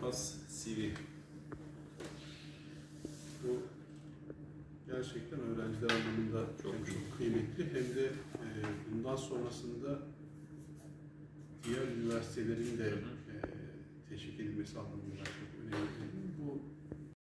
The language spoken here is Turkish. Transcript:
has CV. Bu gerçekten öğrenciler anlamında çok kıymetli. Hem de bundan sonrasında diğer üniversitelerin de teşvik edilmesi anlamında çok önemli.